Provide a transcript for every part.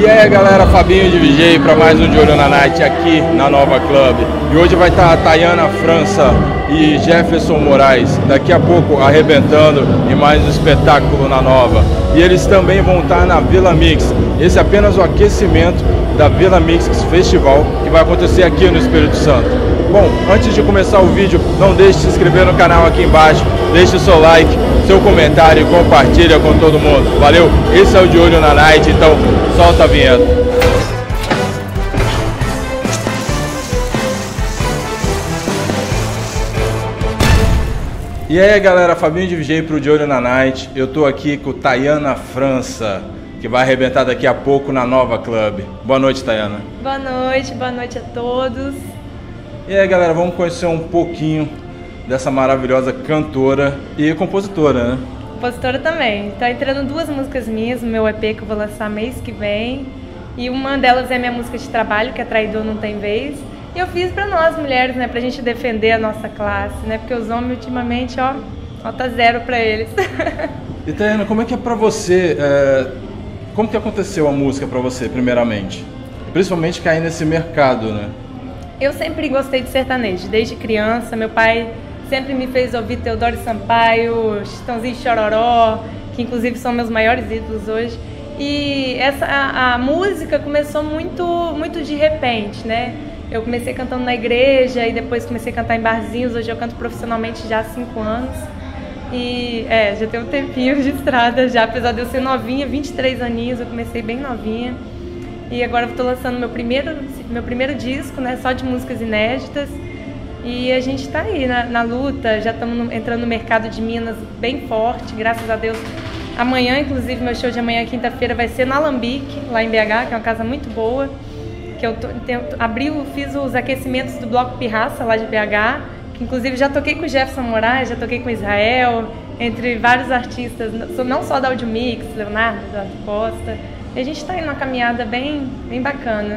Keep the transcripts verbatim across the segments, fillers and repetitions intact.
E aí galera, Fabinho de V J para mais um De Olho na Night aqui na Nova Club. E hoje vai estar a Tayana França e Jefferson Moraes daqui a pouco arrebentando em mais um espetáculo na Nova. E eles também vão estar na Vila Mix. Esse é apenas o aquecimento da Vila Mix Festival que vai acontecer aqui no Espírito Santo. Bom, antes de começar o vídeo, não deixe de se inscrever no canal aqui embaixo, deixe o seu like, seu comentário e compartilha com todo mundo. Valeu? Esse é o De Olho na Night, então solta a vinheta. E aí galera, Fabinho de V J pro De Olho na Night. Eu tô aqui com Tayana França, que vai arrebentar daqui a pouco na Nova Club. Boa noite, Tayana. Boa noite, boa noite a todos. E aí galera, vamos conhecer um pouquinho dessa maravilhosa cantora e compositora, né? Compositora também. Tá entrando duas músicas minhas no meu E P que eu vou lançar mês que vem. E uma delas é minha música de trabalho, que é Traidor Não Tem Vez. E eu fiz pra nós mulheres, né? Pra gente defender a nossa classe, né? Porque os homens ultimamente, ó, nota zero pra eles. E Tayana, como é que é pra você, é... como que aconteceu a música pra você, primeiramente? Principalmente cair nesse mercado, né? Eu sempre gostei de sertanejo, desde criança. Meu pai sempre me fez ouvir Teodoro Sampaio, Chitãozinho e Chororó, que inclusive são meus maiores ídolos hoje. E essa, a, a música começou muito, muito de repente, né? Eu comecei cantando na igreja e depois comecei a cantar em barzinhos. Hoje eu canto profissionalmente já há cinco anos. E é, já tem um tempinho de estrada já, apesar de eu ser novinha, vinte e três aninhos, eu comecei bem novinha. E agora eu estou lançando meu primeiro, meu primeiro disco, né, só de músicas inéditas. E a gente está aí na, na luta, já estamos entrando no mercado de Minas bem forte, graças a Deus. Amanhã, inclusive, meu show de amanhã, quinta-feira, vai ser no Alambique, lá em B H, que é uma casa muito boa. Que eu tô, tenho, abriu, fiz os aquecimentos do Bloco Pirraça, lá de B H, que inclusive já toquei com o Jefferson Moraes, já toquei com o Israel, entre vários artistas, não só da Audio Mix, Leonardo, Eduardo Costa. E a gente está indo numa caminhada bem, bem bacana.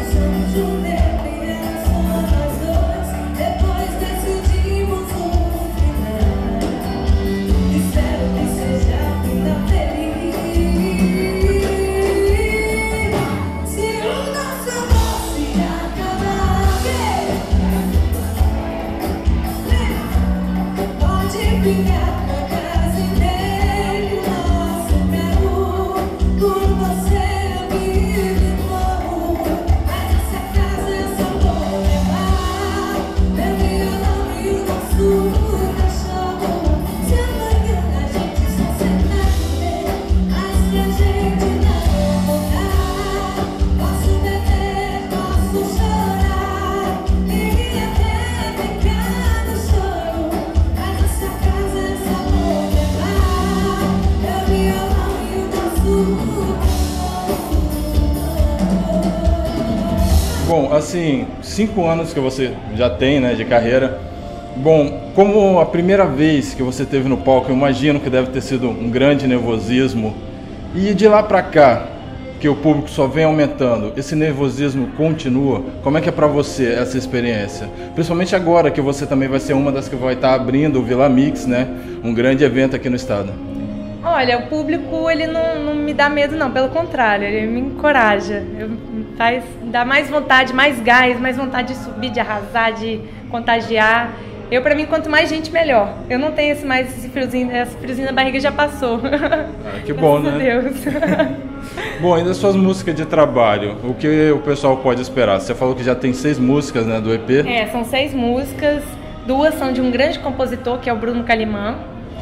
Bom, assim, cinco anos que você já tem, né, de carreira. Bom, como a primeira vez que você esteve no palco, eu imagino que deve ter sido um grande nervosismo. E de lá pra cá, que o público só vem aumentando, esse nervosismo continua? Como é que é pra você essa experiência? Principalmente agora que você também vai ser uma das que vai estar abrindo o Vila Mix, né? Um grande evento aqui no estado. Olha, o público, ele não, não me dá medo não, pelo contrário, ele me encoraja, eu, faz, dá mais vontade, mais gás, mais vontade de subir, de arrasar, de contagiar. Eu, pra mim, quanto mais gente, melhor. Eu não tenho esse, mais esse friozinho, esse friozinho na barriga já passou. Ah, que bom, né? Graças a Deus. Bom, e das suas músicas de trabalho, o que o pessoal pode esperar? Você falou que já tem seis músicas, né, do E P? É, são seis músicas, duas são de um grande compositor, que é o Bruno Calimã,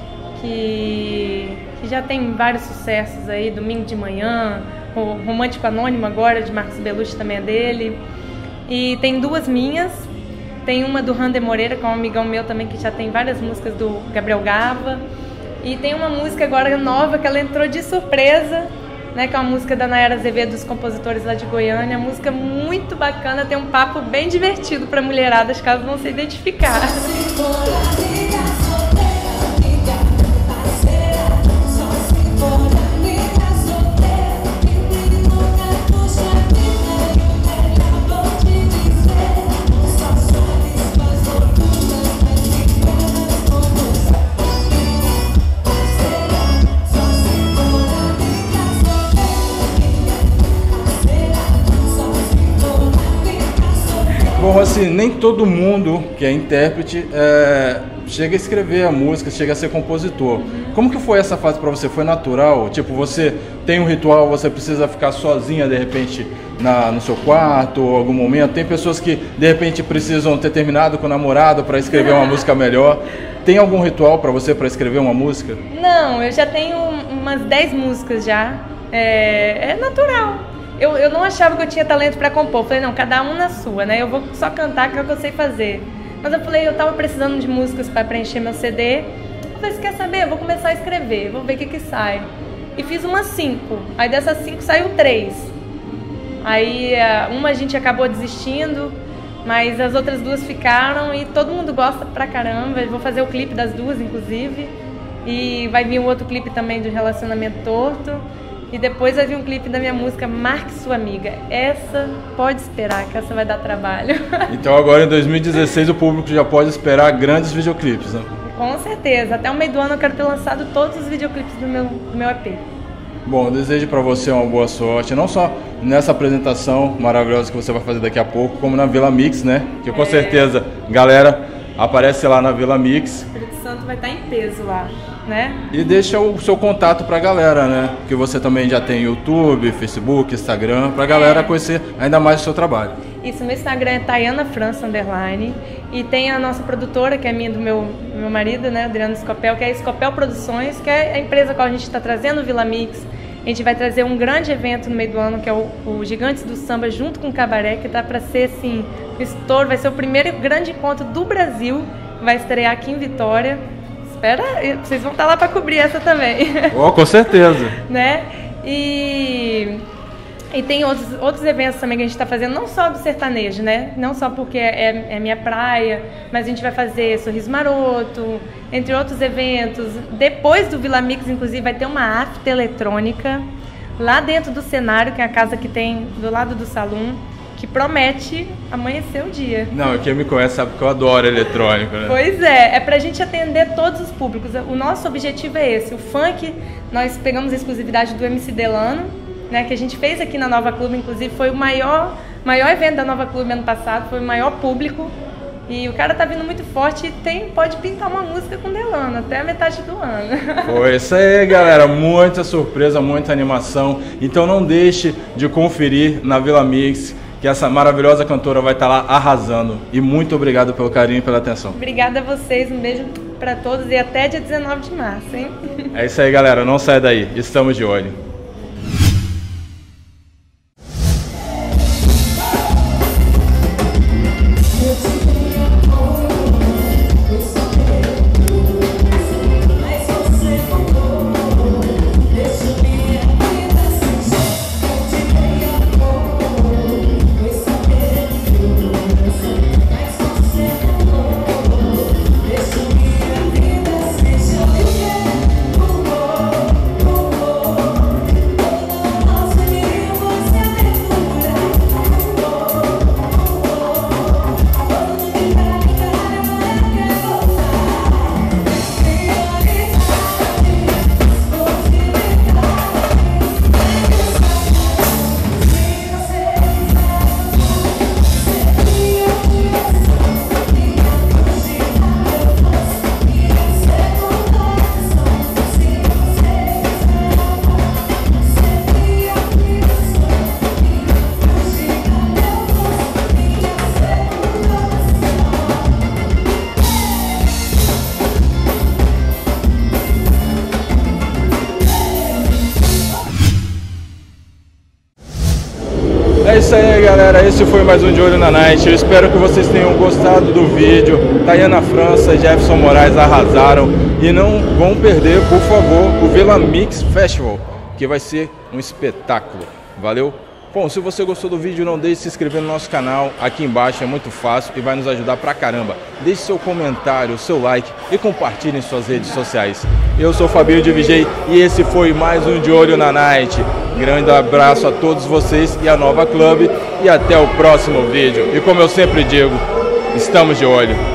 que, que já tem vários sucessos aí, Domingo de Manhã, o Romântico Anônimo agora, de Marcos Belushi, também é dele. E tem duas minhas, tem uma do Rander Moreira, que é um amigão meu também, que já tem várias músicas do Gabriel Gava. E tem uma música agora nova, que ela entrou de surpresa, né, que é uma música da Nayara Azevedo, dos compositores lá de Goiânia. Uma música muito bacana, tem um papo bem divertido para mulheradas, caso não se identificar. Bom, assim, nem todo mundo que é intérprete é, chega a escrever a música, chega a ser compositor. Como que foi essa fase para você? Foi natural? Tipo, você tem um ritual, você precisa ficar sozinha, de repente, na, no seu quarto, ou algum momento? Tem pessoas que, de repente, precisam ter terminado com o namorado para escrever uma música melhor. Tem algum ritual para você para escrever uma música? Não, eu já tenho umas dez músicas já. É, é natural. Eu, eu não achava que eu tinha talento para compor. Falei, não, cada um na sua, né? Eu vou só cantar, que é o que eu sei fazer. Mas eu falei, eu tava precisando de músicas para preencher meu C D. Eu falei, você quer saber? Eu vou começar a escrever, vou ver o que que sai. E fiz umas cinco. Aí dessas cinco saiu três. Aí uma a gente acabou desistindo, mas as outras duas ficaram e todo mundo gosta pra caramba. Eu vou fazer o clipe das duas, inclusive. E vai vir um outro clipe também de Relacionamento Torto. E depois vai vir um clipe da minha música Marque Sua Amiga. Essa pode esperar, que essa vai dar trabalho. Então agora em dois mil e dezesseis o público já pode esperar grandes videoclipes, né? Com certeza. Até o meio do ano eu quero ter lançado todos os videoclipes do meu, do meu E P. Bom, eu desejo para você uma boa sorte, não só nessa apresentação maravilhosa que você vai fazer daqui a pouco, como na Vila Mix, né? Que com é. certeza, galera, aparece lá na Vila Mix. O Espírito Santo vai estar em peso lá, né? E deixa o seu contato pra galera, né? Que você também já tem YouTube, Facebook, Instagram, pra galera é. conhecer ainda mais o seu trabalho. Isso, meu Instagram é Tayana França Underline. E tem a nossa produtora, que é minha do meu, meu marido, né? Adriano Scopel, que é a Scopel Produções, que é a empresa com a gente está trazendo o Vila Mix. A gente vai trazer um grande evento no meio do ano, que é o, o Gigantes do Samba, junto com o Cabaré, que tá para ser, assim, um estouro. Vai ser o primeiro grande encontro do Brasil, vai estrear aqui em Vitória. Espera, vocês vão estar lá para cobrir essa também. Oh, com certeza. Né? E, e tem outros, outros eventos também que a gente está fazendo, não só do sertanejo, né? Não só porque é, é minha praia, mas a gente vai fazer Sorriso Maroto, entre outros eventos. Depois do Vila Mix, inclusive, vai ter uma after eletrônica lá dentro do cenário, que é a casa que tem do lado do salão, que promete amanhecer o dia. Não, quem me conhece sabe que eu adoro eletrônico, né? Pois é, é pra gente atender todos os públicos. O nosso objetivo é esse. O funk, nós pegamos a exclusividade do M C Delano, né, que a gente fez aqui na Nova Clube, inclusive foi o maior, maior evento da Nova Clube ano passado, foi o maior público. E o cara tá vindo muito forte e tem, pode pintar uma música com Delano até a metade do ano. Foi isso aí, galera. Muita surpresa, muita animação. Então não deixe de conferir na Vila Mix, que essa maravilhosa cantora vai estar lá arrasando. E muito obrigado pelo carinho e pela atenção. Obrigada a vocês, um beijo para todos e até dia dezenove de março, hein? É isso aí, galera. Não sai daí. Estamos de olho. É isso aí, galera, esse foi mais um De Olho na Night. Eu espero que vocês tenham gostado do vídeo. Tayana França e Jefferson Moraes arrasaram. E não vão perder, por favor, o Vila Mix Festival, que vai ser um espetáculo. Valeu? Bom, se você gostou do vídeo, não deixe de se inscrever no nosso canal. Aqui embaixo é muito fácil e vai nos ajudar pra caramba. Deixe seu comentário, seu like e compartilhe em suas redes sociais. Eu sou o Fabinho de V J e esse foi mais um De Olho na Night. Grande abraço a todos vocês e a Nova Club. E até o próximo vídeo. E como eu sempre digo, estamos de olho.